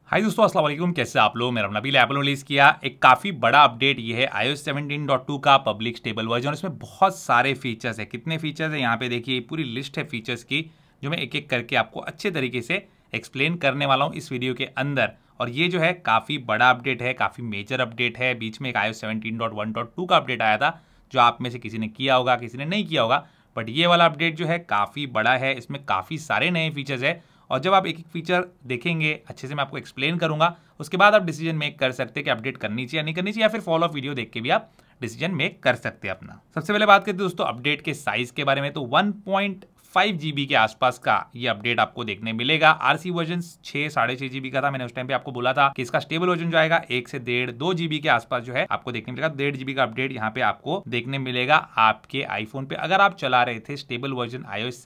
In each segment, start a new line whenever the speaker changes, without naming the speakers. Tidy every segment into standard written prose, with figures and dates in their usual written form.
हाय दोस्तों, अस्सलाम वालेकुम। कैसे आप लोग? मेरा नाम नबील है। एप्पल ने रिलीज किया एक काफी बड़ा अपडेट। ये है iOS 17.2 का पब्लिक स्टेबल वर्जन। इसमें बहुत सारे फीचर्स है। कितने फीचर्स है यहाँ पे देखिए, पूरी लिस्ट है फीचर्स की, जो मैं एक एक करके आपको अच्छे तरीके से एक्सप्लेन करने वाला हूँ इस वीडियो के अंदर। और ये जो है काफी बड़ा अपडेट है, काफी मेजर अपडेट है। बीच में एक iOS 17.1.2 का अपडेट आया था, जो आप में से किसी ने किया होगा, किसी ने नहीं किया होगा। बट ये वाला अपडेट जो है काफी बड़ा है, इसमें काफी सारे नए फीचर्स है। और जब आप एक एक फीचर देखेंगे, अच्छे से मैं आपको एक्सप्लेन करूंगा, उसके बाद आप डिसीजन मेक कर सकते हैं कि अपडेट करनी चाहिए या नहीं करनी चाहिए, या फिर फॉलो अप वीडियो देख के भी आप डिसीजन मेक कर सकते हैं अपना। सबसे पहले बात करते हैं दोस्तों अपडेट के साइज के बारे में। तो 1.5 GB के आसपास का ये अपडेट आपको देखने मिलेगा। आरसी वर्जन 6-6.5 GB का था। मैंने उस टाइम पे आपको बोला था कि इसका स्टेबल वर्जन जो आएगा 1 से 1.5-2 GB के आसपास जो है आपको देखने मिलेगा। 1.5 GB का अपडेट यहाँ पे आपको देखने मिलेगा आपके आईफोन पे, अगर आप चला रहे थे स्टेबल वर्जन iOS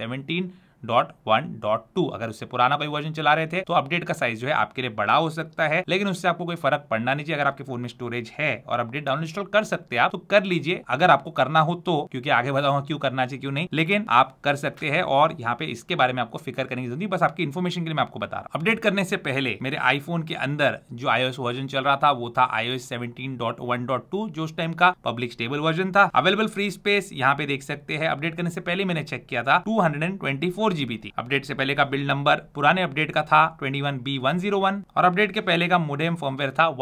17.1.2। अगर उससे पुराना कोई वर्जन चला रहे थे तो अपडेट का साइज जो है आपके लिए बड़ा हो सकता है, लेकिन उससे आपको कोई फर्क पड़ना नहीं चाहिए। अगर आपके फोन में स्टोरेज है और अपडेट डाउनलोड इंस्टॉल कर सकते हैं आप, तो कर लीजिए अगर आपको करना हो तो, क्योंकि आगे बताऊंगा क्यों करना चाहिए क्यों नहीं, लेकिन आप कर सकते हैं। और यहाँ पे इसके बारे में आपको फिक्र करने की जरूरत नहीं, बस आपकी इन्फॉर्मेशन के लिए मैं आपको बता रहा हूँ। अपडेट करने से पहले मेरे आईफोन के अंदर जो iOS वर्जन चल रहा था वो था iOS 17.1.2, जो उस टाइम का पब्लिक स्टेबल वर्जन था। अवेलेबल फ्री स्पेस यहाँ पे देख सकते हैं। अपडेट करने से पहले मैंने चेक किया था 224 GB थी। अपडेट से पहले का बिल्ड नंबर पुराने अपडेट का था 21B101 और अपडेट के पहले का मोडेम फर्मवेयर था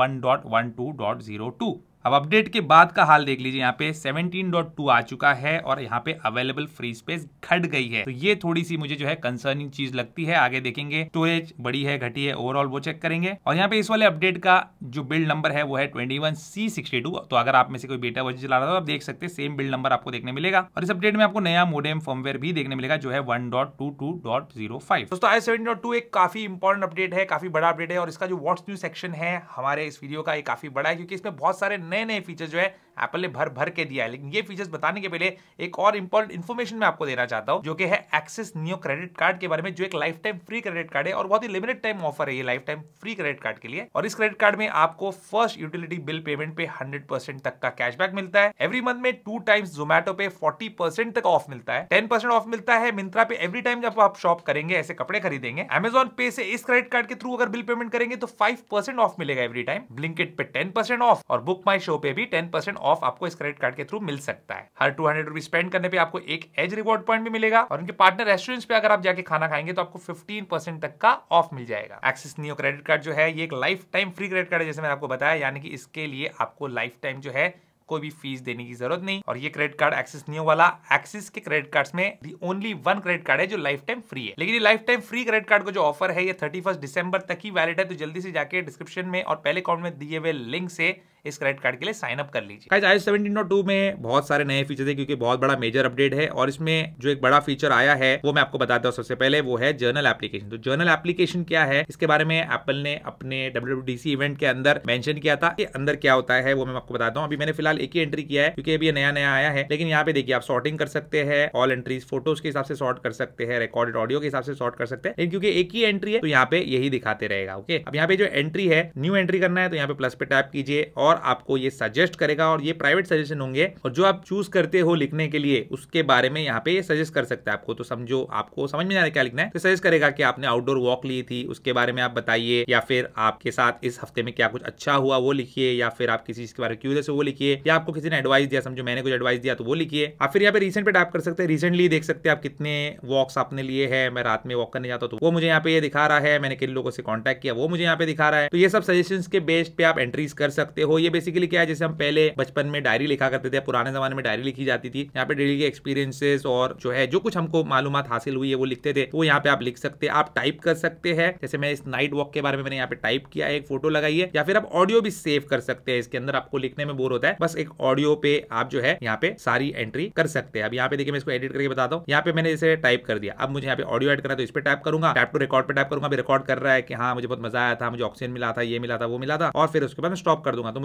1.12.02। अब अपडेट के बाद का हाल देख लीजिए। यहाँ पे 17.2 आ चुका है और यहाँ पे अवेलेबल फ्री स्पेस घट गई है। तो ये थोड़ी सी मुझे जो है कंसर्निंग चीज लगती है। आगे देखेंगे स्टोरेज बड़ी है घटी है, ओवरऑल वो चेक करेंगे। और यहाँ पे इस वाले अपडेट का जो बिल्ड नंबर है वो है 21C62। तो अगर आप में से कोई बेटा वर्जन चला रहा था तो आप देख सकते हैं सेम बिल्ड नंबर आपको देखने मिलेगा। और इस अपडेट में आपको नया मोडेम फर्मवेयर भी देखने मिलेगा जो है 1.22.05। दोस्तों iOS 17.2 एक काफी इंपॉर्टेंट अपडेट है, काफी बड़ा अपडेट है। और इसका जो व्हाट्स न्यू सेक्शन है हमारे इस वीडियो का, ये काफी बड़ा है क्योंकि इसमें बहुत सारे नए नए फीचर्स जो है एप्पल ने भर भर के दिया है। लेकिन ये फीचर्स बताने के पहले एक और इंपॉर्टेंट इन्फॉर्मेशन मैं आपको देना चाहता हूं, जो कि है एक्सिस नियो क्रेडिट कार्ड के बारे में, जो एक life time free credit card है और बहुत ही लिमिटेड टाइम ऑफर है ये life time free credit card के लिए। और इस क्रेडिट कार्ड में आपको फर्स्ट यूटिलिटी बिल पेमेंट पे 100% तक का कैशबैक मिलता है। एवरी मंथ में 2 टाइम्स जोमेटो पे 40% तक ऑफ मिलता है। 10% ऑफ मिलता है मिंत्रा पे एवरी टाइम जब आप शॉप करेंगे, ऐसे कपड़े खरीदेंगे। अमेजॉन पे से इस क्रेडिट कार्ड के थ्रू अगर बिल पेमेंट करेंगे तो 5% ऑफ मिलेगा एवरी टाइम। ब्लिंकिट पे 10% ऑफ और बुक माई शो पे भी 10% ऑफ आपको इस क्रेडिट कार्ड के थ्रू मिल सकता है। हर 200 रुपीज स्पेंड करने पे आपको एक एज रिवॉर्ड पॉइंट भी मिलेगा। और उनके पार्टनर रेस्टोरेंट्स पे अगर आप जाके खाना खाएंगे तो आपको 15% तक का ऑफ मिल जाएगा। एक्सिस नियो क्रेडिट कार्ड जो है ये एक life time free credit card है, जैसे मैंने आपको बताया, यानी कि इसके लिए आपको लाइफ टाइम जो है कोई भी फीस देने की जरूरत नहीं। और ये क्रेडिट कार्ड एक्सिस नियो वाला एक्सिस के क्रेडिट कार्ड्स में the only one credit card है जो लाइफ टाइम फ्री है। लेकिन ये life time free credit card को जो ऑफर है ये 31 दिसंबर तक ही वैलिड है। तो जल्दी से जाके डिस्क्रिप्शन में और पहले कमेंट में दिए हुए लिंक से इस क्रेडिट कार्ड के लिए साइन अप कर लीजिए। iOS 17.2 में बहुत सारे नए फीचर्स है क्योंकि बहुत बड़ा मेजर अपडेट है। और इसमें जो एक बड़ा फीचर आया है वो मैं आपको बताता हूँ। सबसे पहले वो है जर्नल एप्लीकेशन। तो जर्नल एप्लीकेशन क्या है, इसके बारे में एप्पल ने अपने WWDC इवेंट के अंदर मेंशन किया था कि अंदर क्या होता है वो मैं आपको बताता हूँ। अभी मैंने फिलहाल एक ही एंट्री किया है क्योंकि अभी नया नया आया है। लेकिन यहाँ पे देखिए आप सॉर्टिंग कर सकते हैं, ऑल एंट्रीज फोटोज के हिसाब से सॉर्ट कर सकते हैं, रिकॉर्डेड ऑडियो के हिसाब से सॉर्ट कर सकते हैं। लेकिन क्योंकि एक ही एंट्री है तो यहाँ पे यही दिखाते रहेगा। ओके, अब यहाँ पे जो एंट्री है, न्यू एंट्री करना है तो यहाँ पे प्लस पे टैप कीजिए और आपको ये सजेस्ट करेगा। और ये प्राइवेट सजेशन होंगे और जो आप चूज करते हो लिखने के लिए उसके बारे में यहाँ पे ये सजेस्ट कर सकता है आपको। तो समझो आपको समझ में आ रहा है क्या लिखना है, तो सजेस्ट करेगा कि आपने आउटडोर वॉक ली थी उसके बारे में आप बताइए, या फिर आपके साथ इस हफ्ते में क्या कुछ अच्छा हुआ वो लिखिए, या फिर आप किसी चीज के बारे में क्यूरियस हो वो लिखिए, या आपको किसी ने एडवाइस दिया, समझो मैंने कुछ एडवाइस दिया तो वो लिखिए। आप फिर यहाँ पे रिसेंट पे टैप कर सकते हैं। रिसेंटली देख सकते हैं आप कितने वॉक्स आपने लिए हैं। मैं रात में वॉक करने जाता हूँ तो वो मुझे यहाँ पे ये दिखा रहा है। मैंने किन लोगों से कॉन्टैक्ट किया वो मुझे यहाँ पे दिखा रहा है। तो ये सब सजेशंस के बेस पे आप एंट्रीज कर सकते हो। ये बेसिकली क्या है, जैसे हम पहले बचपन में डायरी लिखा करते थे, पुराने जमाने में डायरी लिखी जाती थी। यहाँ पे डेली के एक्सपीरियंसेस और जो है जो कुछ हमको मालूमात हासिल हुई है वो लिखते थे, तो यहाँ पे आप लिख सकते हैं। आप टाइप कर सकते हैं, जैसे मैं इस नाइट वॉक के बारे में मैंने यहाँ पे टाइप किया है, एक फोटो लगाई है। या फिर आप ऑडियो भी सेव कर सकते हैं। इसके अंदर आपको लिखने में बोर होता है, बस एक ऑडियो पे आप जो है यहाँ पे सारी एंट्री कर सकते हैं। अब यहाँ पे देखिए मैं इसको एडिट करके बताता हूँ। यहाँ पे मैंने इसे टाइप कर दिया। अब मुझे यहाँ पे ऑडियो ऐड करना है तो इस पे टैप करूंगा, टैप टू रिकॉर्ड पे टैप करूंगा। रिकॉर्ड कर रहा है कि हाँ मुझे बहुत मजा आया था, मुझे ऑक्सीजन मिला था, ये मिला था, वो मिला था। और फिर उसके बाद मैं स्टॉप कर दूंगा। तो मुझे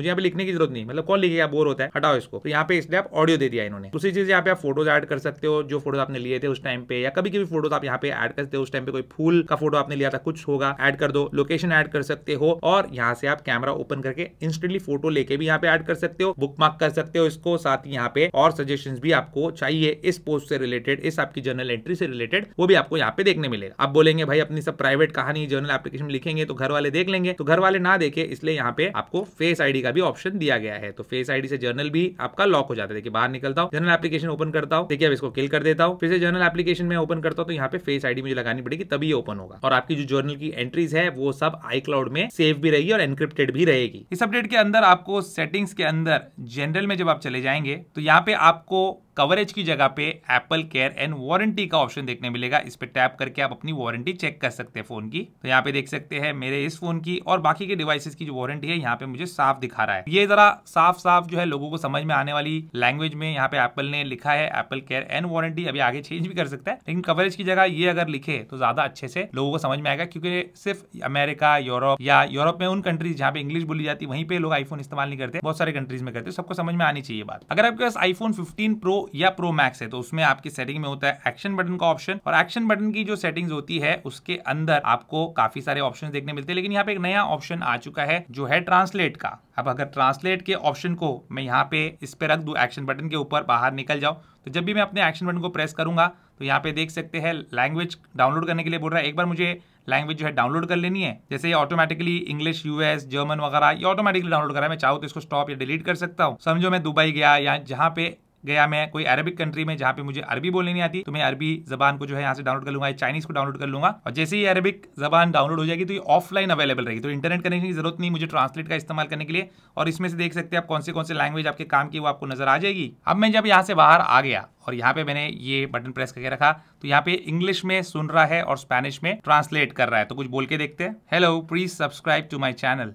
मुझे यहाँ पे लिखने की जरूरत नहीं, मतलब कौन लिखेगा, बोर होता है, हटाओ इसको। तो यहाँ पे इसलिए आप ऑडियो दे दिया इन्होंने। दूसरी चीज यहाँ पे आप फोटोज ऐड कर सकते हो, जो फोटोज आपने लिए थे उस टाइम पे, या कभी कभी फोटोज आप यहाँ पे ऐड कर सकते हो। उस टाइम पे कोई फूल का फोटो आपने लिया था, कुछ होगा, ऐड कर दो। लोकेशन ऐड कर सकते हो, और यहाँ से आप कैमरा ओपन करके इंस्टेंटली फोटो लेके भी यहाँ पे ऐड कर सकते हो, बुक मार्क कर सकते हो इसको। साथ ही यहाँ पे और सजेशंस भी आपको चाहिए इस पोस्ट से रिलेटेड, इस आपकी जर्नल एंट्री से रिलेटेड, वो भी आपको यहाँ पे देखने मिलेगा। आप बोलेंगे भाई अपनी सब प्राइवेट कहानी जर्नल एप्लीकेशन में लिखेंगे तो घर वाले देख लेंगे, तो घर वाले ना देखे इसलिए यहाँ पे आपको फेस आईडी का भी ऑप्शन दिया गया है। तो फेस आईडी से जर्नल भी आपका लॉक हो जाता है। देखिए बाहर निकलता हूँ, जर्नल एप्लीकेशन ओपन करता हूँ, देखिए अब इसको किल कर देता हूँ, फिर से जर्नल एप्लीकेशन में ओपन करता हूँ, तो यहाँ पे फेस आईडी मुझे लगानी पड़ेगी तभी ये ओपन होगा। और आपकी जो जर्नल की एंट्रीज है वो सब iCloud में सेव भी रहेगी और एनक्रिप्टेड भी रहेगी। इस अपडेट के अंदर आपको सेटिंग्स के अंदर जनरल में जब आप चले जाएंगे तो यहाँ पे आपको कवरेज की जगह पे एप्पल केयर एंड वारंटी का ऑप्शन देखने मिलेगा। इस पे टैप करके आप अपनी वारंटी चेक कर सकते हैं फोन की। तो यहाँ पे देख सकते हैं मेरे इस फोन की और बाकी के डिवाइसेस की जो वारंटी है यहाँ पे मुझे साफ दिखा रहा है। ये जरा साफ साफ जो है लोगों को समझ में आने वाली लैंग्वेज में यहाँ पे एप्पल ने लिखा है एप्पल केयर एंड वारंटी। अभी आगे चेंज भी कर सकता है, लेकिन कवरेज की जगह ये अगर लिखे तो ज्यादा अच्छे से लोगों को समझ में आएगा, क्योंकि सिर्फ अमेरिका, यूरोप या यूरोप में उन कंट्रीज जहाँ पे इंग्लिश बोली जाती है वहीं पे लोग आईफोन इस्तेमाल नहीं करते, बहुत सारे कंट्रीज में करते, सबको समझ में आनी चाहिए बात। अगर आपके पास आईफोन 15 प्रो या प्रो मैक्स है तो उसमें आपकी सेटिंग में होता है एक्शन बटन का ऑप्शन, और एक्शन बटन की जो सेटिंग्स होती है उसके अंदर आपको काफी सारे ऑप्शंस देखने मिलते हैं। लेकिन यहाँ पे एक नया ऑप्शन आ चुका है जो है ट्रांसलेट का। अब अगर ट्रांसलेट के ऑप्शन को मैं यहाँ पे इस पे रख दूं एक्शन बटन के ऊपर, बाहर निकल जाओ, तो जब भी मैं अपने एक्शन बटन को प्रेस करूंगा तो यहाँ पे देख सकते हैं लैंग्वेज डाउनलोड करने के लिए बोल रहा है। एक बार मुझे लैंग्वेज जो है डाउनलोड कर लेनी है, जैसे ये ऑटोमेटिकली इंग्लिश, यूएस, जर्मन वगैरह ये ऑटोमेटिकली डाउनलोड कर रहा है। मैं चाहूँ तो इसको स्टॉप या डिलीट कर सकता हूँ। समझो मैं दुबई गया या जहाँ पे गया, मैं कोई अरबिक कंट्री में जहाँ पे मुझे अरबी बोलनी नहीं आती, तो मैं अरबी जबान को जो है यहाँ से डाउनलोड कर लूंगा, चाइनीज को डाउनलोड कर लूंगा, और जैसे ही अरबिक जबान डाउनलोड हो जाएगी तो ये ऑफलाइन अवेलेबल रहेगी, तो इंटरनेट कनेक्शन की जरूरत नहीं मुझे ट्रांसलेट का इस्तेमाल करने के लिए। और इसमें से देख सकते हैं आप कौन से लैंग्वेज आपके काम की वो आपको नजर आ जाएगी। अब मैं जब यहाँ से बाहर आ गया और यहाँ पे मैंने ये बटन प्रेस करके रखा तो यहाँ पे इंग्लिश में सुन रहा है और स्पेनिश में ट्रांसलेट कर रहा है। तो कुछ बोल के देखते हैं, hello please subscribe to my channel.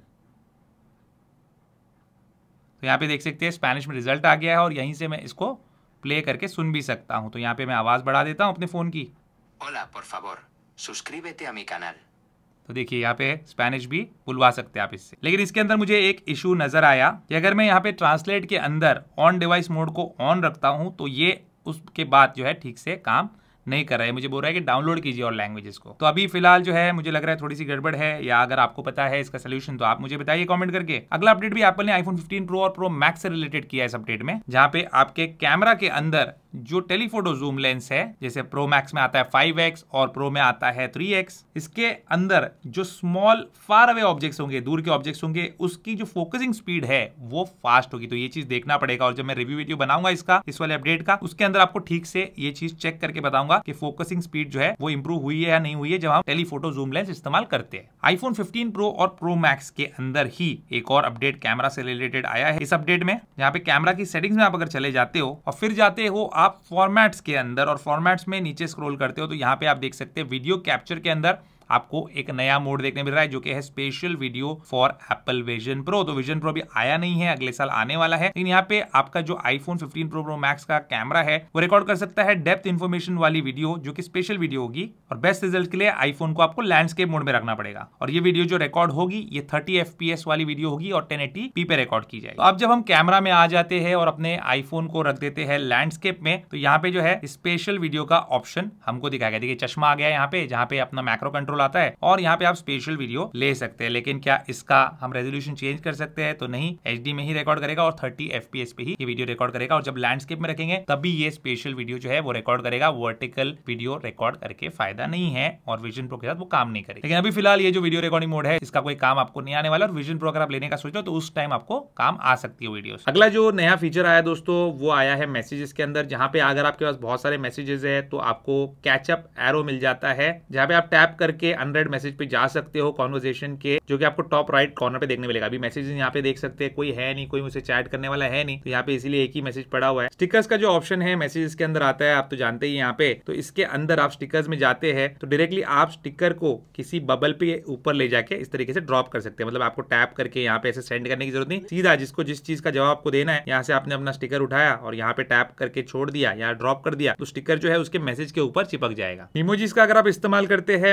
तो यहाँ पे देख सकते हैं स्पेनिश में रिजल्ट आ गया है और यहीं से मैं इसको प्ले करके सुन भी सकता हूं। तो यहाँ पे मैं आवाज बढ़ा देता हूं अपने फोन की।
Hola, por favor, suscríbete a mi canal.
तो देखिए यहाँ पे स्पेनिश भी बुलवा सकते हैं आप इससे। लेकिन इसके अंदर मुझे एक इशू नजर आया कि अगर मैं यहाँ पे ट्रांसलेट के अंदर ऑन डिवाइस मोड को ऑन रखता हूं तो ये उसके बाद जो है ठीक से काम नहीं कर रहा है। मुझे बोल रहा है कि डाउनलोड कीजिए और लैंग्वेजेस को। तो अभी फिलहाल जो है मुझे लग रहा है थोड़ी सी गड़बड़ है, या अगर आपको पता है इसका सोल्यूशन तो आप मुझे बताइए कमेंट करके। अगला अपडेट भी एप्पल ने आईफोन 15 प्रो और प्रो मैक्स से रिलेटेड किया है इस अपडेट में, जहां पे आपके कैमरा के अंदर जो टेलीफोटो जूम लेंस है, जैसे प्रो मैक्स में आता है 5x और प्रो में आता है 3x, इसके अंदर जो स्मॉल फार अवे ऑब्जेक्ट्स होंगे, दूर के ऑब्जेक्ट्स होंगे, उसकी जो फोकसिंग स्पीड है वो फास्ट होगी। तो ये चीज देखना पड़ेगा, और जब मैं रिव्यू वीडियो बनाऊंगा इसका, इस वाले अपडेट का, उसके अंदर आपको ठीक से ये चीज चेक करके बताऊंगा कि फोकसिंग स्पीड जो है वो इंप्रूव हुई है या नहीं हुई है जब हम टेलीफोटो जूम लेंस इस्तेमाल करते हैं। आईफोन 15 प्रो और प्रो मैक्स के अंदर ही एक और अपडेट कैमरा से रिलेटेड आया है इस अपडेट में, जहां पे कैमरा की सेटिंग्स में आप अगर चले जाते हो और फिर जाते हो आप फॉर्मेट्स के अंदर, और फॉर्मेट्स में नीचे स्क्रॉल करते हो तो यहाँ पे आप देख सकते हैं वीडियो कैप्चर के अंदर आपको एक नया मोड देखने मिल रहा है जो कि है special video for Apple Vision Pro. तो विजन प्रो अभी आया नहीं है, अगले साल आने वाला है, लेकिन यहाँ पे आपका जो आईफोन 15 प्रो प्रो मैक्स का कैमरा है वो रिकॉर्ड कर सकता है डेप्थ इन्फॉर्मेशन वाली वीडियो, जो कि स्पेशल वीडियो होगी। और बेस्ट रिजल्ट के लिए आईफोन को आपको लैंडस्केप मोड में रखना पड़ेगा, और ये वीडियो जो रिकॉर्ड होगी ये 30 FPS वाली वीडियो होगी और 1080p पे रिकॉर्ड की जाएगी। तो अब जब हम कैमरा में आ जाते हैं और अपने आईफोन को रख देते हैं लैंडस्केप में, तो यहाँ पे जो है स्पेशल वीडियो का ऑप्शन हमको दिखाएगा। देखिए चश्मा आ गया है यहाँ पे, जहाँ पे अपना मैक्रो कंट्रोल आता है, और यहाँ पे आप स्पेशल वीडियो ले सकते हैं। लेकिन क्या इसका हम रेजोल्यूशन चेंज कर सकते हैं? तो नहीं, HD में ही रिकॉर्ड करेगा और 30 FPS पे ही ये वीडियो रिकॉर्ड करेगा, और जब लैंडस्केप में रखेंगे तभी ये स्पेशल वीडियो जो है वो रिकॉर्ड करेगा। वर्टिकल वीडियो रिकॉर्ड करके फायदा नहीं है, और विजन प्रो के साथ वो काम नहीं करेगा। लेकिन अभी फिलहाल ये जो वीडियो रिकॉर्डिंग मोड है इसका कोई काम आपको नहीं आने वाला, और विजन प्रो अगर आप लेने का सोचो तो उस टाइम आपको काम आ सकती है वीडियो। अगला जो नया फीचर आया दोस्तों वो आया है मैसेजेस के अंदर, जहां पे अगर आपके पास बहुत सारे मैसेजेस है तो आपको कैचअप एरो मिल जाता है, जहां पे आप टैप करके अनरेड मैसेज पे जा सकते हो कॉन्वर्सेशन के, जो कि आपको टॉप राइट कॉर्नर पे देखने मिलेगा। अभी मैसेजेस यहाँ पे देख सकते हैं, कोई है नहीं, कोई मुझसे चैट करने वाला है नहीं, तो यहाँ पे इसीलिए एक ही मैसेज पड़ा हुआ है। स्टिकर्स का जो ऑप्शन है मैसेजेस के अंदर आता है, आप तो जानते ही यहाँ पे, तो इसके अंदर आप स्टिकर्स में जाते हैं तो डायरेक्टली आप स्टिकर को किसी बबल पे ऊपर ले जाके इस तरीके से ड्रॉप कर सकते हैं। मतलब आपको टैप करके यहाँ पे ऐसे सेंड करने की जरूरत नहीं, सीधा जिसको जिस चीज का जवाब आपको देना है, यहाँ से आपने अपना स्टिकर उठाया और यहाँ पे टैप करके छोड़ दिया या ड्रॉप कर दिया, तो स्टिकर जो है उसके मैसेज के ऊपर चिपक जाएगा। इमोजीज का अगर आप इस्तेमाल करते हैं मैसेज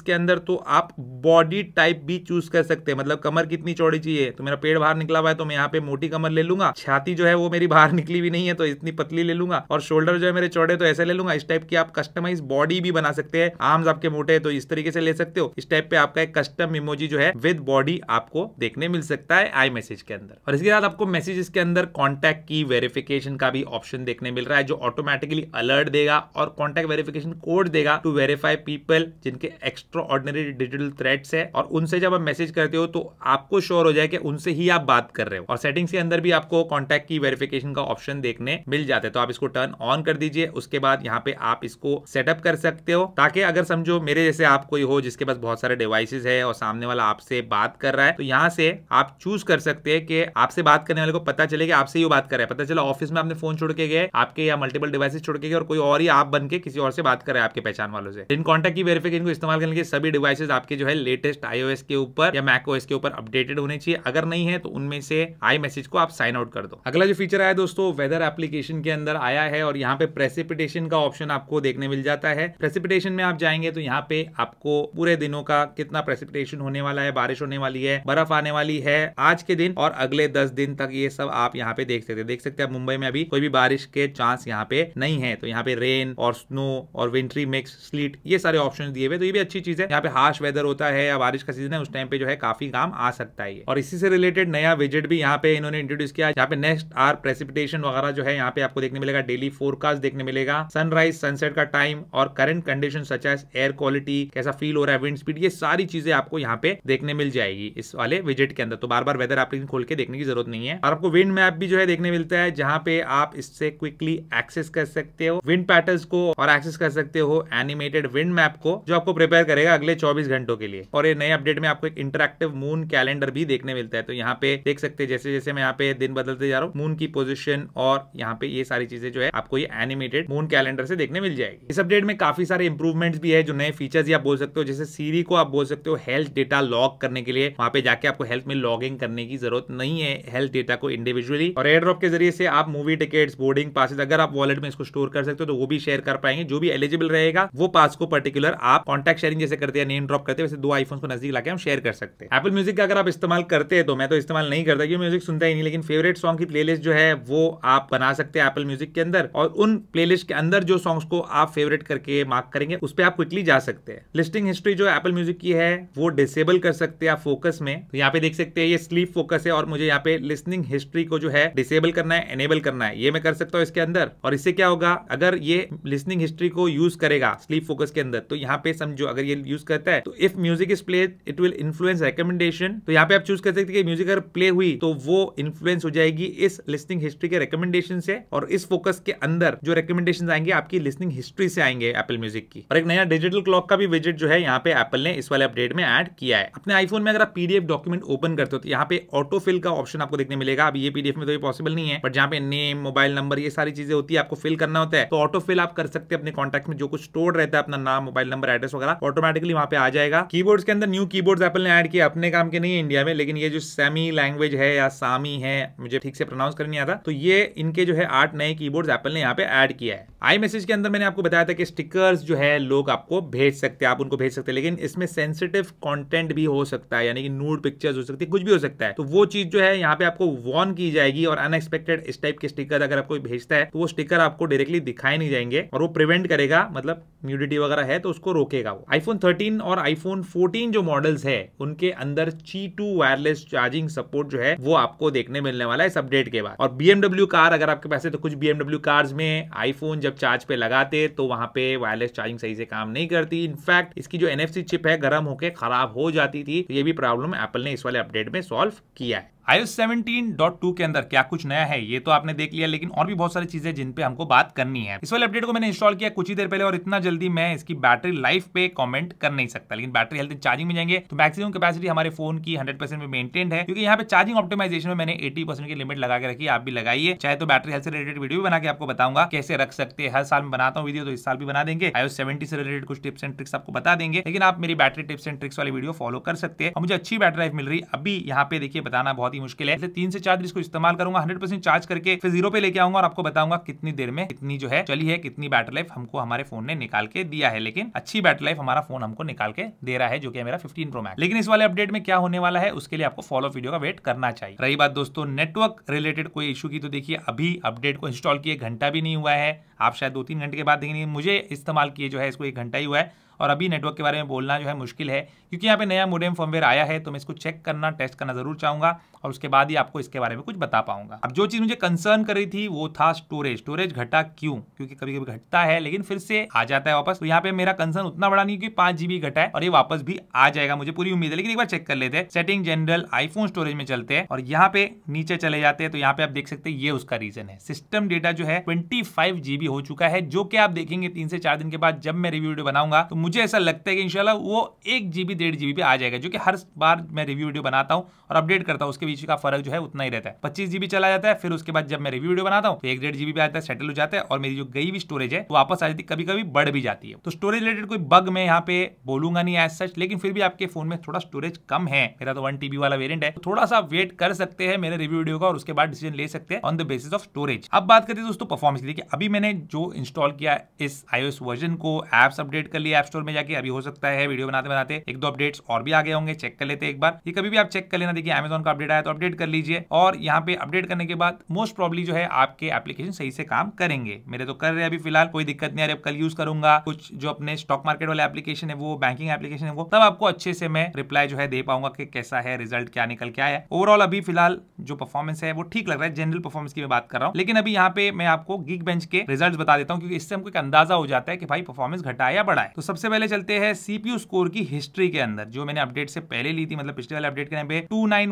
के अंदर तो आप बॉडी टाइप भी चूज कर सकते हैं, मतलब कमर कितनी चौड़ी चाहिए, तो मेरा पेड़ बाहर निकला हुआ है तो मैं यहाँ पे मोटी कमर ले लूंगा, छाती जो है वो मेरी बाहर निकली भी नहीं है तो इतनी पतली ले लूंगा, और शोल्डर जो है मेरे चौड़े तो ऐसे ले लूंगा। इस टाइप की आप कस्टमाइज बॉडी भी बना सकते हैं। आर्म्स आपके मोटे हैं तो इस तरीके से ले सकते हो। इस टाइप पे आपका एक कस्टम इमोजी जो है विद बॉडी आपको देखने मिल सकता है आई मैसेज के अंदर। और इसके बाद आपको मैसेजेस के अंदर कॉन्टैक्ट की वेरिफिकेशन का भी ऑप्शन देखने मिल रहा है, जो ऑटोमेटिकली अलर्ट देगा और कॉन्टैक्ट वेरिफिकेशन कोड देगा टू वेरीफाई पीपल जिनके एक्स्ट्रा ऑर्डिनरी डिजिटल थ्रेट्स है, और उनसे जब आप मैसेज करते हो तो आपको श्योर हो जाए कि उनसे ही आप बात कर रहे हो। और सेटिंग्स के अंदर भी आपको कॉन्टैक्ट की वेरिफिकेशन का ऑप्शन देखने मिल जाता है, तो आप इसको टर्न ऑन कर दीजिए। उसके बाद यहाँ पे आप इसको सेटअप कर सकते हो, ताकि अगर समझो मेरे जैसे आप कोई हो जिसके पास बहुत सारे डिवाइसेस है और सामने वाला आपसे बात कर रहा है, तो यहाँ से आप चूज कर सकते हैं कि आपसे बात करने वाले को पता चले कि आपसे ही बात कर रहा है। पता चला ऑफिस में आपने फोन छोड़ के गए आपके, या मल्टीपल डिवाइसेस छोड़ के गए और कोई और ही आप बन के किसी और से बात कर रहा है आपके पहचान वालों से। इन कॉन्टैक्ट की वेरिफिकेशन को इस्तेमाल करने के सभी डिवाइसेस आपके जो है लेटेस्ट iOS के ऊपर या macOS के ऊपर अपडेटेड होने चाहिए। अगर नहीं है तो उनमें से आई मैसेज को आप साइन आउट कर दो। अगला जो फीचर आया दोस्तों वेदर एप्लीकेशन के अंदर आया है, और यहाँ पे प्रेसिपिटेशन का ऑप्शन आपको देखने मिल जाता है। प्रेसिपिटेशन में आप जाएंगे तो यहाँ पे आपको पूरे दिनों का कितना प्रेसिपिटेशन होने वाला है, बारिश होने वाली है, बर्फ आने वाली है आज के दिन और अगले 10 दिन तक, ये सब आप यहाँ पे देख सकते हैं। मुंबई में अभी कोई भी बारिश के चांस यहाँ पे नहीं है, तो यहाँ पे रेन और स्नो और विंटरी मिक्स स्लीट ये सारे ऑप्शन दिए हुए, तो ये भी अच्छी चीज है। यहाँ पे हार्श वेदर होता है या बारिश का सीजन है उस टाइम पे जो है काफी काम आ सकता है। और इसी से रिलेटेड नया विजेट भी यहाँ पे इन्होंने इंट्रोड्यूस किया, यहाँ पे नेक्स्ट आवर प्रेसिपिटेशन वगैरह जो है यहाँ पे आपको देखने मिलेगा, डेली फोरकास्ट देखने मिलेगा, सनराइज सनसेट का टाइम और current condition such as air quality, कैसा फील हो रहा है, विंड स्पीड, ये सारी चीजें आपको यहाँ पे देखने मिल जाएगी इस वाले विजेट के अंदर। तो बार बार वेदर एप्लीकेशन खोल के देखने की जरूरत नहीं है। और आपको विंड मैप भी जो है देखने मिलता है, जहाँ पे आप इससे क्विकली एक्सेस कर सकते हो विंड पैटर्न्स को और एक्सेस कर सकते हो एनिमेटेड विंड मैप को, जो आपको प्रिपेयर करेगा अगले 24 घंटों के लिए। और ये नए अपडेट में आपको एक इंटरैक्टिव मून कैलेंडर भी देखने मिलता है, तो यहाँ पे देख सकते हैं जैसे जैसे मैं यहाँ पे दिन बदलते जा रहा हूँ मून की पोजीशन और यहाँ पे ये सारी चीजें जो है आपको ये एनिमेटेड मून कैलेंडर से देखने मिल जाएगी। इस अपडेट में काफी सारे इंप्रूवमेंट्स भी है, जो नए फीचर्स आप बोल सकते हो, जैसे सीरी को आप बोल सकते हो हेल्थ डेटा लॉग करने के लिए, वहां पे जाके आपको हेल्थ में लॉगिंग करने की जरूरत नहीं है हेल्थ डेटा को इंडिविजुअली। और एयर ड्रॉप के जरिए से आप मूवी टिकट्स, बोर्डिंग पासेस, अगर आप वॉलेट में इसको स्टोर कर सकते हो तो वो भी शेयर कर पाएंगे। जो भी एलिजिबल रहेगा वो पास को पर्टिकुलर आप कॉन्टैक्ट शेयरिंग जैसे करते हैं, नेम ड्रॉप करते हैं, वैसे 2 आईफोन को नजदीक लाके हम शेयर कर सकते हैं। एप्पल म्यूजिक का अगर आप इस्तेमाल करते हैं, तो मैं तो इस्तेमाल नहीं करता क्योंकि म्यूजिक सुनता ही नहीं, लेकिन फेवरेट सॉन्ग की प्लेलिस्ट जो है वो आप बना सकते हैं एप्पल म्यूजिक के अंदर, और उन प्लेलिस्ट के अंदर जो सॉन्ग्स को आप फेवरेट करके मार्क करेंगे उस पर आप क्विकली जा सकते हैं। लिस्टिंग हिस्ट्री जो एप्पल म्यूजिक की है वो डिसेबल कर सकते हैं आप फोकस में, तो यहाँ पे देख सकते हैं ये स्लीप फोकस है और मुझे यहाँ पे लिस्निंग हिस्ट्री को जो है डिसेबल करना है, एनेबल करना है, ये मैं कर सकता हूँ इसके अंदर। और इससे क्या होगा, अगर ये लिस्निंग हिस्ट्री को यूज करेगा स्लीप फोकस के अंदर, तो यहाँ पे समझो अगर ये यूज करता है तो if music is played it will influence recommendation, तो यहाँ पे आप चूज कर सकते हैं कि म्यूजिक अगर प्ले हुई तो वो इन्फ्लुएंस हो जाएगी इस लिस्निंग हिस्ट्री के रिकमेंडेशन से, और इस फोकस के अंदर जो रिकमेंडेशन आएंगे आपकी लिस्निंग हिस्ट्री से आएंगे एप्पल म्यूजिक की। और एक नया डिजिटल क्लॉक का भी विजेट जो है यहाँ पे एप्पल ने इस वाले अपडेट में ऐड किया है। अपने आईफोन में अगर आप पीडीएफ डॉक्यूमेंट ओपन करते हो तो यहाँ पे ऑटो फिल का ऑप्शन आपको देखने मिलेगा। अभी ये पीडीएफ में तो ये पॉसिबल नहीं है, बट जहाँ पे नेम, मोबाइल नंबर, ये सारी चीजें होती है आपको फिल करना होता है, तो ऑटो फिल आप कर सकते हैं अपने कॉन्टैक्ट में, जो कुछ स्टोर रहता है अपना नाम, मोबाइल नंबर, एड्रेस वगैरह ऑटोमेटिकली वहां पे आ जाएगा। कीबोर्ड्स के अंदर न्यू कीबोर्ड्स एप्पल ने ऐड किया, अपने काम के नहीं है इंडिया में, लेकिन ये जो सैमी लैंग्वेज है या सामी है, मुझे ठीक से प्रोनाउंस करनी आता, तो ये इनके जो है 8 नए कीबोर्ड्स एप्पल ने यहाँ पे ऐड किया है। आई मैसेज के अंदर मैंने आपको बताया था कि स्टिकर्स जो है लोग आपको भेज सकते हैं, आप उनको भेज सकते हैं, लेकिन इसमें सेंसिटिव कंटेंट भी हो सकता है, यानी कि नूड पिक्चर्स हो सकती है, कुछ भी हो सकता है, तो वो चीज जो है यहाँ पे आपको वार्न की जाएगी। और अनएक्सपेक्टेड इस टाइप के स्टिकर अगर आपको भेजता है तो वो स्टिकर आपको डायरेक्टली दिखाए नहीं जाएंगे और वो प्रिवेंट करेगा, मतलब न्यूडिटी वगैरह है तो उसको रोकेगा वो। आईफोन 13 और आईफोन 14 जो मॉडल्स है उनके अंदर Qi2 वायरलेस चार्जिंग सपोर्ट जो है वो आपको देखने मिलने वाला है इस अपडेट के बाद। और BMW कार अगर आपके पास है तो कुछ BMW कार्स में आईफोन जब चार्ज पे लगाते तो वहां पे वायरलेस चार्जिंग सही से काम नहीं करती, इनफैक्ट इसकी जो NFC चिप है गर्म होकर खराब हो जाती थी, तो ये भी प्रॉब्लम एप्पल ने इस वाले अपडेट में सॉल्व किया है। iOS 17.2 के अंदर क्या कुछ नया है ये तो आपने देख लिया, लेकिन और भी बहुत सारी चीजें जिन पे हमको बात करनी है। इस वाले अपडेट को मैंने इंस्टॉल किया कुछ ही देर पहले और इतना जल्दी मैं इसकी बैटरी लाइफ पे कमेंट कर नहीं सकता, लेकिन बैटरी हेल्थ चार्जिंग में जाएंगे तो मैक्सिमम कैपेसिटी हमारे फोन की 100% में मेंटेन्ड है, क्योंकि यहाँ पे चार्जिंग ऑप्टिमाइजेशन में मैंने 80% की लिमिट लगा के रखी है। आप भी लगाइए, चाहे तो बैटरी हेल्थ से रिलेटेड वीडियो भी बना के आपको बताऊंगा कैसे रख सकते हैं। हर साल में बनाता हूँ वीडियो, तो इस साल भी बना देंगे। iOS 17 से रिलेटेड कुछ टिप्स एंड ट्रिक्स आपको बता देंगे, लेकिन आप मेरी बैटरी टिप्स एंड ट्रिक्स वाली वीडियो फॉलो कर सकते हैं और मुझे अच्छी बैटरी लाइफ मिल रही है। अभी यहाँ पे देखिए बताना बहुत बहुत ही मुश्किल है। 3 से 4 दिन इसको इस्तेमाल करूंगा, 100% चार्ज करके फिर 0 पे लेके आऊंगा और आपको बताऊंगा कितनी देर में कितनी जो है चली है, कितनी बैटरी लाइफ हमको हमारे फोन ने निकाल के दिया है। लेकिन अच्छी बैटरी लाइफ हमारा फोन हमको निकाल के दे रहा है, जो कि है मेरा 15 प्रो मैक्स। लेकिन इस वाले अपडेट में क्या होने वाला है उसके लिए आपको फॉलो वीडियो का वेट करना चाहिए। रही बात दोस्तों नेटवर्क रिलेटेड कोई इशू की, तो देखिए अभी अपडेट को इंस्टॉल किए घंटा भी नहीं हुआ है, आप शायद 2-3 घंटे के बाद देखेंगे। मुझे इस्तेमाल किए जो है इसको 1 घंटा ही हुआ है और अभी नेटवर्क के बारे में बोलना जो है मुश्किल है, क्योंकि यहाँ पे नया मोडेम फर्मवेयर आया है। तो मैं इसको चेक करना, टेस्ट करना जरूर चाहूंगा और उसके बाद ही आपको इसके बारे में कुछ बता पाऊंगा। अब जो चीज मुझे कंसर्न कर रही थी वो था स्टोरेज घटा क्यों, क्योंकि कभी कभी घटता है लेकिन फिर से आ जाता है वापस। तो यहाँ पे मेरा कंसर्न उतना बड़ा नहीं कि 5 GB घटा है और ये वापस भी आ जाएगा, मुझे पूरी उम्मीद है। लेकिन एक बार चेक कर लेते हैं। सेटिंग जनरल आईफोन स्टोरेज में चलते हैं और यहाँ पे नीचे चले जाते हैं। तो यहाँ पे आप देख सकते हैं ये उसका रीजन है। सिस्टम डेटा जो है 25 GB हो चुका है, जो कि आप देखेंगे 3 से 4 दिन के बाद जब मैं रिव्यू वीडियो बनाऊंगा तो मुझे ऐसा लगता है कि इंशाल्लाह वो 1 GB 1.5 GB पे आ जाएगा, जो कि हर बार मैं रिव्यू वीडियो बनाता हूँ और अपडेट करता हूँ उसके बीच का फर्क जो है उतना ही रहता है। 25 GB चला जाता है, फिर उसके बाद जब मैं रिव्यू वीडियो बनाता हूँ तो 1.5 GB पे आता है, सेटल हो जाता है और मेरी जो गई हुई स्टोरेज है तो वापस आ जाती है, कभी कभी बढ़ भी जाती है। तो स्टोरेज रिलेटेड कोई बग मैं यहाँ पे बोलूंगा नहीं एज सच, लेकिन फिर भी आपके फोन में थोड़ा स्टोरेज कम है, मेरा तो 1 TB वाला वेरिएंट है, तो थोड़ा सा वेट कर सकते हैं मेरे रिव्यू वीडियो का और उसके बाद डिसीजन ले सकते हैं on the basis of storage. अब बात करते हैं दोस्तों परफॉर्मेंस की। देखिए अभी मैंने जो इंस्टॉल किया इस iOS वर्जन को, एप्स अपडेट कर लिया ऐप स्टोर में जाके। अभी हो सकता है वीडियो बनाते बनाते 1-2 अपडेट्स और भी आ गए होंगे, चेक कर लेते हैं एक बार। ये कभी भी आप चेक कर लेना। देखिए Amazon का अपडेट आया तो अपडेट कर लीजिए और यहाँ पे अपडेट करने के बाद मोस्ट प्रॉब्ली जो है आपके एप्लीकेशन सही से काम करेंगे। मेरे तो कर रहे हैं अभी फिलहाल, कोई दिक्कत नहीं आ रही। अब कल यूज करूंगा कुछ जो अपने स्टॉक मार्केट वाले एप्लीकेशन है, वो बैंकिंग एप्लीकेशन है, वो तब आपको अच्छे से मैं रिप्लाई जो है दे पाऊंगा कि कैसा है रिजल्ट, क्या निकल के आया है। ओवरऑल अभी फिलहाल जो परफॉर्मेंस है वो ठीक लग रहा है, जनरल परफॉर्मेंस की मैं बात कर रहा हूँ। लेकिन अभी यहाँ पे मैं आपको Geekbench के रिजल्ट बता देता हूँ, क्योंकि इससे हमको एक अंदाजा हो जाता है कि भाई परफॉर्मेंस घटा है या बढ़ा है। तो सबसे पहले चलते हैं CPU स्कोर की हिस्ट्री के अंदर, जो मैंने अपडेट से पहले ली थी, मतलब पिछले वाले अपडेट के पे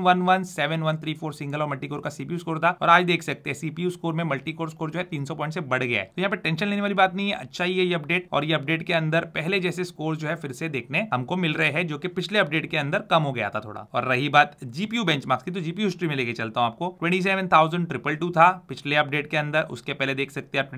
29117134 सिंगल और मल्टीकोर का CPU स्कोर था और आज देख सकते हैं CPU स्कोर में मल्टीकोर स्कोर जो है 300 पॉइंट से बढ़ गया है। तो यहाँ पे टेंशन लेने वाली बात नहीं है, अच्छा ही है ये अपडेट। और ये अपडेट के अंदर पहले जैसे स्कोर जो है फिर से देखने हमको मिल रहे हैं, जो कि पिछले अपडेट के अंदर कम हो गया था थोड़ा। और रही बात GPU बेंचमार्क्स की, तो GPU हिस्ट्री में लेके चलता हूँ आपको। 27,222 था पिछले अपडेट के अंदर, उसके पहले देख सकते हैं आप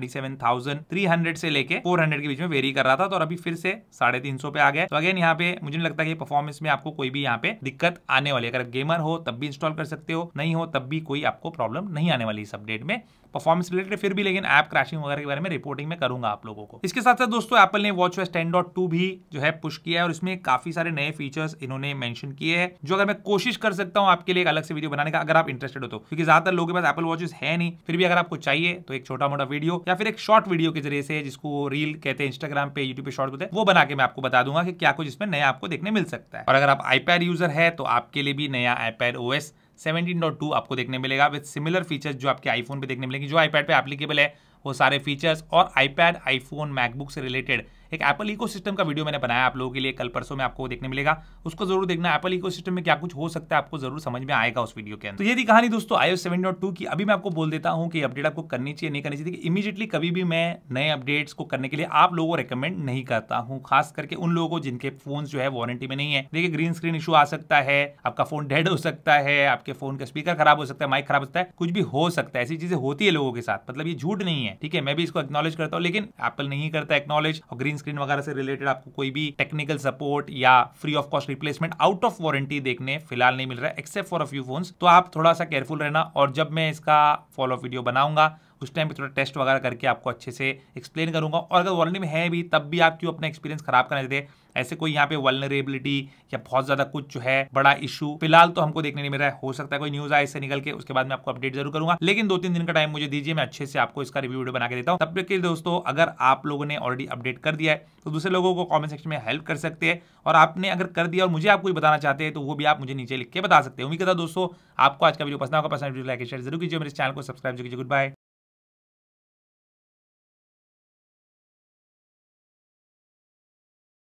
27,300 से लेके 400 के बीच में वेरी कर रहा था, तो अभी फिर से 350 पे आ गया। तो अगेन यहाँ पे मुझे नहीं लगता कि परफॉर्मेंस में आपको कोई भी यहाँ पे दिक्कत आने वाली है। अगर गेमर हो तब भी इंस्टॉल कर सकते हो, नहीं हो तब भी कोई आपको प्रॉब्लम नहीं आने वाली इस अपडेट में परफॉर्मेंस रिलेटेड। फिर भी लेकिन ऐप क्रैशिंग वगैरह के बारे में रिपोर्टिंग में करूंगा आप लोगों को। इसके साथ साथ दोस्तों एप्पल ने WatchOS 10.2 भी जो है पुश किया है और इसमें काफी सारे नए फीचर्स इन्होंने मेंशन किए हैं, जो अगर मैं कोशिश कर सकता हूं आपके लिए एक अलग से वीडियो बनाने का, अगर आप इंटरेस्टेड हो तो। क्योंकि ज्यादातर लोगों के पास एप्पल वॉचेस है नहीं, फिर भी अगर आपको चाहिए तो एक छोटा मोटा वीडियो या फिर एक शॉर्ट वीडियो के जरिए से, जिसको रील कहते हैं इंस्टाग्राम पे, यूट्यूब पे शॉर्ट होते हैं, वो बना के मैं आपको बता दूंगा कि क्या कुछ इसमें नया आपको देखने मिल सकता है। और अगर आप iPad यूजर है तो आपके लिए भी नया iPadOS 17.2 आपको देखने मिलेगा विद सिमिलर फीचर्स जो आपके आईफोन पे देखने मिलेंगे, जो iPad पे एप्लीकेबल है वो सारे फीचर्स। और iPad, आईफोन, मैकबुक से रिलेटेड एक एप्पल इकोसिस्टम का वीडियो मैंने बनाया आप लोगों के लिए, कल परसों में आपको देखने मिलेगा, उसको जरूर देखना। एप्पल इकोसिस्टम में क्या कुछ हो सकता है आपको जरूर समझ में आएगा उस वीडियो के अंदर। तो ये थी कहानी दोस्तों iOS 7.2 की। अभी मैं आपको बोल देता हूं कि अपडेट आपको करनी चाहिए नहीं करनी चाहिए। इमीडिएटली कभी भी मैं नए अपडेट्स को करने के लिए आप लोगों को रिकमेंड नहीं करता हूं, खास करके उन लोगों को जिनके फोन जो है वारंटी में नहीं है। देखिए ग्रीन स्क्रीन इशू आ सकता है, आपका फोन डेड हो सकता है, आपके फोन का स्पीकर खराब हो सकता है, माइक खराब हो सकता है, कुछ भी हो सकता है। ऐसी चीजें होती है लोगों के साथ, मतलब ये झूठ नहीं है, ठीक है। मैं भी इसको एक्नॉलेज करता हूं, लेकिन एप्पल नहीं करता एक्नॉलेज। और ग्रीन स्क्रीन वगैरह से रिलेटेड आपको कोई भी टेक्निकल सपोर्ट या free of cost replacement out of warranty देखने फिलहाल नहीं मिल रहा है, except for a few phones. तो आप थोड़ा सा केयरफुल रहना। और जब मैं इसका फॉलो वीडियो बनाऊंगा उस टाइम पे थोड़ा टेस्ट वगैरह करके आपको अच्छे से एक्सप्लेन करूंगा। और अगर वारंटी में है भी तब भी आप क्यों अपना एक्सपीरियंस खराब करना चाहते हैं। ऐसे कोई यहाँ पे वल्नरेबिलिटी या बहुत ज्यादा कुछ जो है बड़ा इशू फिलहाल तो हमको देखने नहीं मिल रहा है। हो सकता है कोई न्यूज आए इससे निकल के, उसके बाद मैं आपको अपडेट जरूर करूंगा, लेकिन 2-3 दिन का टाइम मुझे दीजिए, मैं अच्छे से आपको इसका रिव्यू वीडियो बना के देता हूँ। तब तक के लिए दोस्तों अगर आप लोगों ने ऑलरेडी अपडेट कर दिया है तो दूसरे लोगों को कॉमेंट सेक्शन में हेल्प कर सकते हैं। और आपने अगर कर दिया और मुझे आप कुछ बताना चाहते हैं तो वो भी आप मुझे नीचे लिख के बता सकते हैं। उम्मीद करता हूं दोस्तों आपको आज का वीडियो पसंद होगा। पसंद वीडियो लाइक शेयर जरूर कीजिए, मेरे चैनल को सब्सक्राइब कीजिए। Good bye.